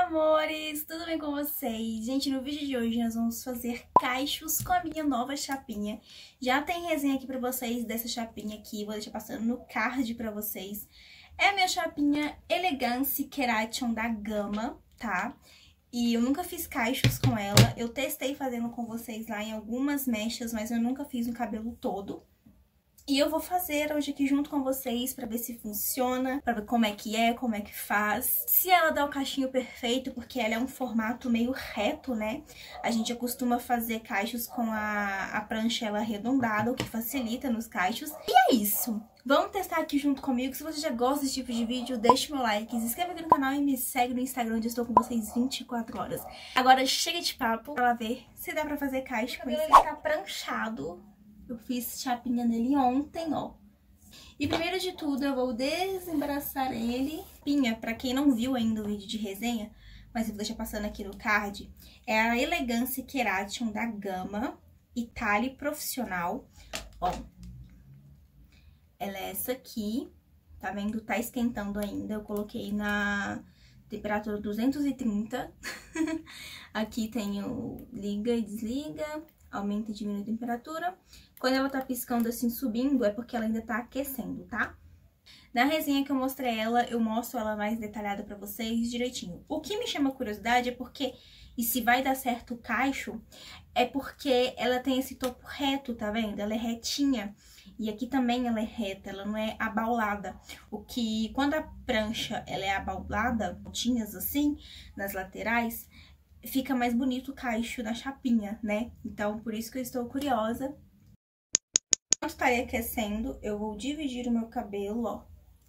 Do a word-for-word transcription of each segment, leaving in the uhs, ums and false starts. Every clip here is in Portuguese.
amores! Tudo bem com vocês? Gente, no vídeo de hoje nós vamos fazer cachos com a minha nova chapinha. Já tem resenha aqui pra vocês dessa chapinha aqui, vou deixar passando no card pra vocês. É a minha chapinha Elegance Keration da Gama, tá? E eu nunca fiz cachos com ela, eu testei fazendo com vocês lá em algumas mechas, mas eu nunca fiz no cabelo todo. E eu vou fazer hoje aqui junto com vocês pra ver se funciona, pra ver como é que é, como é que faz. Se ela dá o cachinho perfeito, porque ela é um formato meio reto, né? A gente costuma fazer cachos com a, a prancha ela arredondada, o que facilita nos cachos. E é isso! Vamos testar aqui junto comigo. Se você já gosta desse tipo de vídeo, deixa meu like, se inscreve aqui no canal e me segue no Instagram, onde eu estou com vocês vinte e quatro horas. Agora chega de papo, pra ver se dá pra fazer cacho com ele. Ele tá pranchado. Eu fiz chapinha nele ontem, ó. E primeiro de tudo, eu vou desembaraçar ele. Pinha, pra quem não viu ainda o vídeo de resenha, mas eu vou deixar passando aqui no card, é a Elegance Keration da Gama Italy Profissional, ó. Ela é essa aqui, tá vendo? Tá esquentando ainda, eu coloquei na temperatura duzentos e trinta. Aqui tem o liga e desliga, aumenta e diminui a temperatura. Quando ela tá piscando assim, subindo, é porque ela ainda tá aquecendo, tá? Na resenha que eu mostrei ela, eu mostro ela mais detalhada pra vocês direitinho. O que me chama curiosidade é porque, e se vai dar certo o cacho, é porque ela tem esse topo reto, tá vendo? Ela é retinha. E aqui também ela é reta, ela não é abaulada. O que, quando a prancha ela é abaulada, pontinhas assim, nas laterais, fica mais bonito o cacho na chapinha, né? Então, por isso que eu estou curiosa. Enquanto tá aí aquecendo, eu vou dividir o meu cabelo, ó,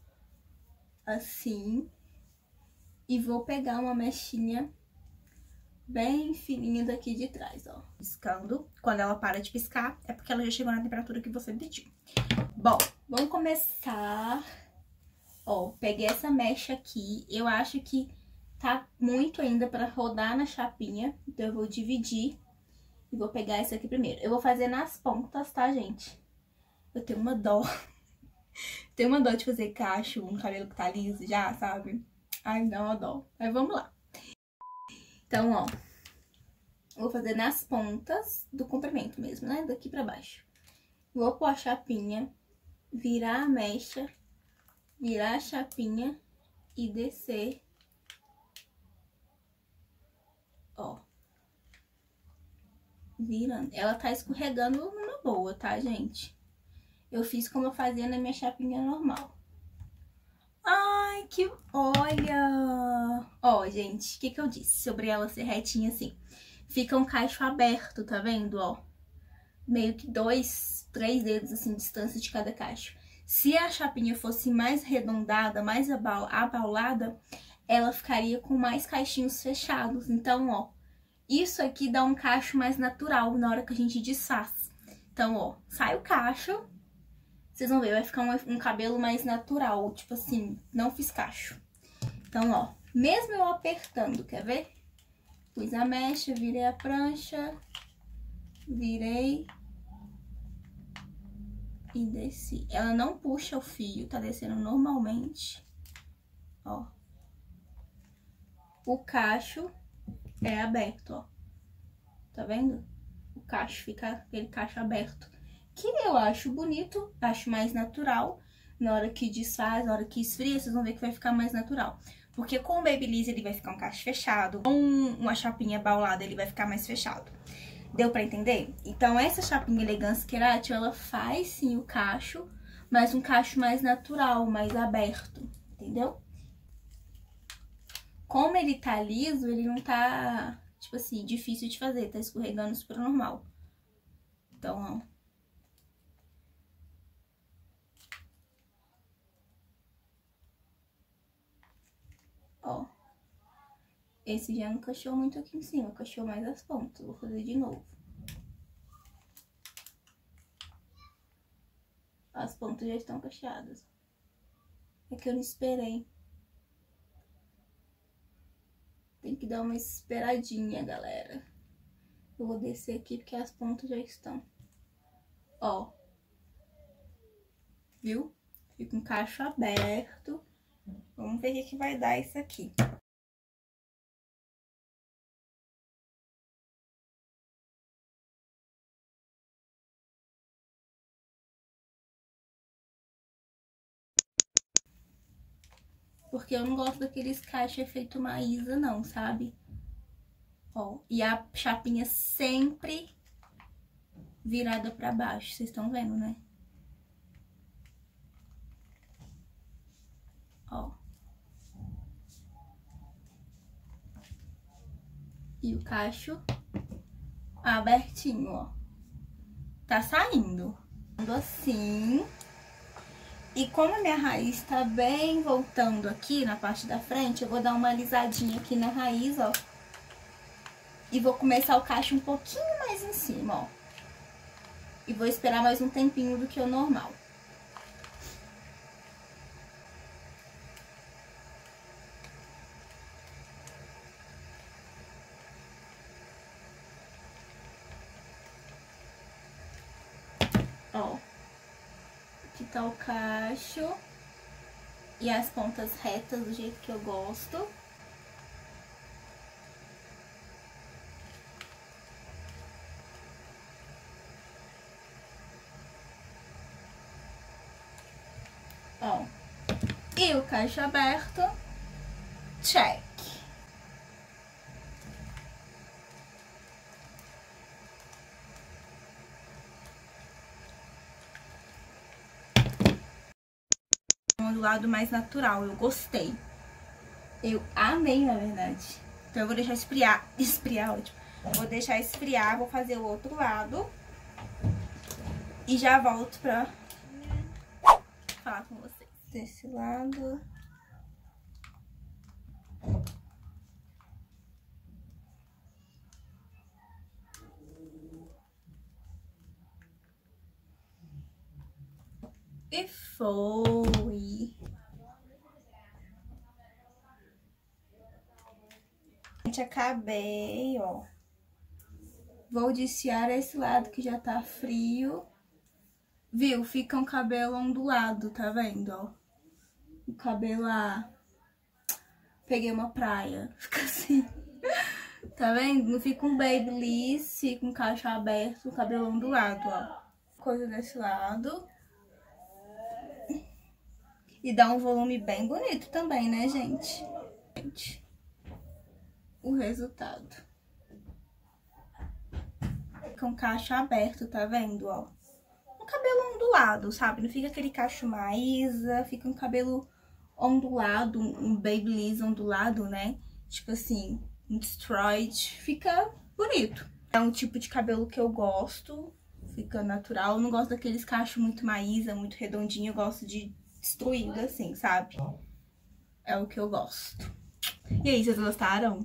assim, e vou pegar uma mechinha bem fininha daqui de trás, ó, piscando. Quando ela para de piscar, é porque ela já chegou na temperatura que você pediu. Bom, vamos começar. Ó, peguei essa mecha aqui, eu acho que tá muito ainda pra rodar na chapinha, então eu vou dividir e vou pegar essa aqui primeiro. Eu vou fazer nas pontas, tá, gente? Eu tenho uma dó. Tenho uma dó de fazer cacho, um cabelo que tá liso já, sabe? Ai, dá uma dó. Mas vamos lá. Então, ó. Vou fazer nas pontas do comprimento mesmo, né? Daqui pra baixo. Vou pôr a chapinha, virar a mecha, virar a chapinha e descer. Ó. Virando. Ela tá escorregando numa boa, tá, gente? Eu fiz como eu fazia na minha chapinha normal. Ai, que... Olha! Ó, gente, o que que eu disse sobre ela ser retinha assim? Fica um cacho aberto, tá vendo, ó? Meio que dois, três dedos, assim, de distância de cada cacho. Se a chapinha fosse mais arredondada, mais abaulada, ela ficaria com mais cachinhos fechados. Então, ó, isso aqui dá um cacho mais natural na hora que a gente desfaz. Então, ó, sai o cacho... Vocês vão ver, vai ficar um, um cabelo mais natural, tipo assim, não fiz cacho. Então, ó, mesmo eu apertando, quer ver? Pus a mecha, virei a prancha, virei e desci. Ela não puxa o fio, tá descendo normalmente, ó. O cacho é aberto, ó. Tá vendo? O cacho fica aquele cacho aberto. Que eu acho bonito, acho mais natural. Na hora que desfaz, na hora que esfria, vocês vão ver que vai ficar mais natural. Porque com o Babyliss ele vai ficar um cacho fechado, com uma chapinha baulada ele vai ficar mais fechado. Deu pra entender? Então essa chapinha Elegance Keration, ela faz sim o cacho, mas um cacho mais natural, mais aberto, entendeu? Como ele tá liso, ele não tá, tipo assim, difícil de fazer, tá escorregando super normal. Então, ó. Ó, esse já não cachou muito aqui em cima, cachou mais as pontas. Vou fazer de novo. As pontas já estão cacheadas. É que eu não esperei. Tem que dar uma esperadinha, galera. Eu vou descer aqui porque as pontas já estão. Ó. Viu? Fica um cacho aberto. Vamos ver o que vai dar isso aqui. Porque eu não gosto daqueles cachos efeito Maísa, não, sabe? Ó, e a chapinha sempre virada pra baixo, vocês estão vendo, né? Ó. E o cacho abertinho, ó. Tá saindo. Assim. E como a minha raiz tá bem voltando aqui na parte da frente, eu vou dar uma alisadinha aqui na raiz, ó. E vou começar o cacho um pouquinho mais em cima, ó. E vou esperar mais um tempinho do que o normal. Ó. Aqui tá o cacho. E as pontas retas do jeito que eu gosto. Ó. E o cacho aberto. Check. Do lado mais natural, eu gostei. Eu amei, na verdade. Então eu vou deixar esfriar. Esfriar, ótimo. Vou deixar esfriar, vou fazer o outro lado. E já volto pra falar com vocês. Desse lado. E foi. Gente, acabei, ó. Vou desfiar esse lado que já tá frio. Viu? Fica um cabelo ondulado, tá vendo, ó? O cabelo, ah... Peguei uma praia. Fica assim. Tá vendo? Não fica um babyliss, fica um cacho aberto, o cabelo ondulado, ó. Coisa desse lado. E dá um volume bem bonito também, né, gente? Gente, o resultado. Fica um cacho aberto, tá vendo, ó? Um cabelo ondulado, sabe? Não fica aquele cacho Maísa, fica um cabelo ondulado, um babyliss ondulado, né? Tipo assim, um destroyed. Fica bonito. É um tipo de cabelo que eu gosto, fica natural. Eu não gosto daqueles cachos muito Maísa, muito redondinho, eu gosto de destruído assim, sabe? É o que eu gosto. E aí, vocês gostaram?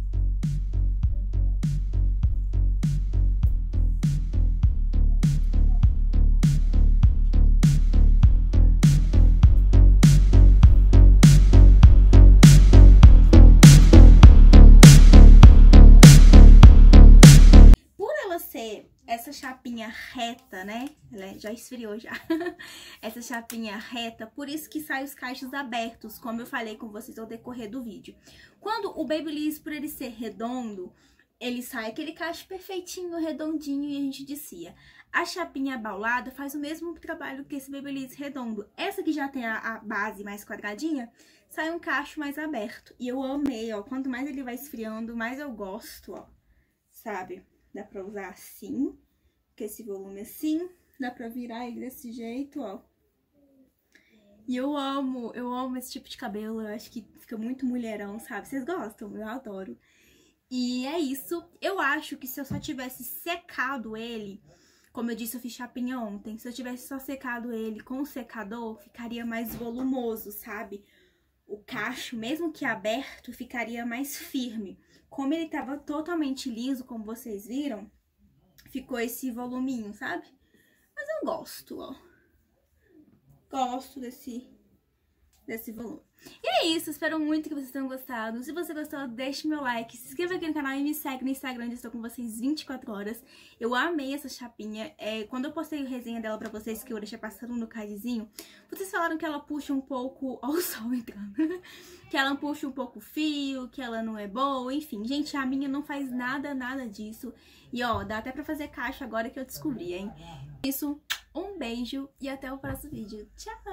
Por ela ser essa chapinha reta, né? Ela já esfriou já. Essa chapinha reta, por isso que sai os cachos abertos, como eu falei com vocês ao decorrer do vídeo. Quando o babyliss, por ele ser redondo, ele sai aquele cacho perfeitinho, redondinho e a gente descia. A chapinha abaulada faz o mesmo trabalho que esse babyliss redondo. Essa que já tem a, a base mais quadradinha, sai um cacho mais aberto. E eu amei, ó. Quanto mais ele vai esfriando, mais eu gosto, ó. Sabe? Dá pra usar assim, com esse volume assim. Dá pra virar ele desse jeito, ó. E eu amo, eu amo esse tipo de cabelo. Eu acho que fica muito mulherão, sabe? Vocês gostam? Eu adoro. E é isso. Eu acho que se eu só tivesse secado ele, como eu disse, eu fiz chapinha ontem. Se eu tivesse só secado ele com o secador, ficaria mais volumoso, sabe? O cacho, mesmo que aberto, ficaria mais firme. Como ele tava totalmente liso, como vocês viram, ficou esse voluminho, sabe? Mas eu gosto, ó. Gosto desse, desse volume. E é isso, espero muito que vocês tenham gostado. Se você gostou, deixe meu like, se inscreva aqui no canal e me segue no Instagram, onde eu estou com vocês vinte e quatro horas. Eu amei essa chapinha. É, quando eu postei a resenha dela pra vocês, que eu deixei passando no cardzinho, vocês falaram que ela puxa um pouco... Ó o sol entrando. Que ela puxa um pouco o fio, que ela não é boa, enfim. Gente, a minha não faz nada, nada disso. E ó, dá até pra fazer caixa agora que eu descobri, hein? Isso, um beijo e até o próximo vídeo. Tchau!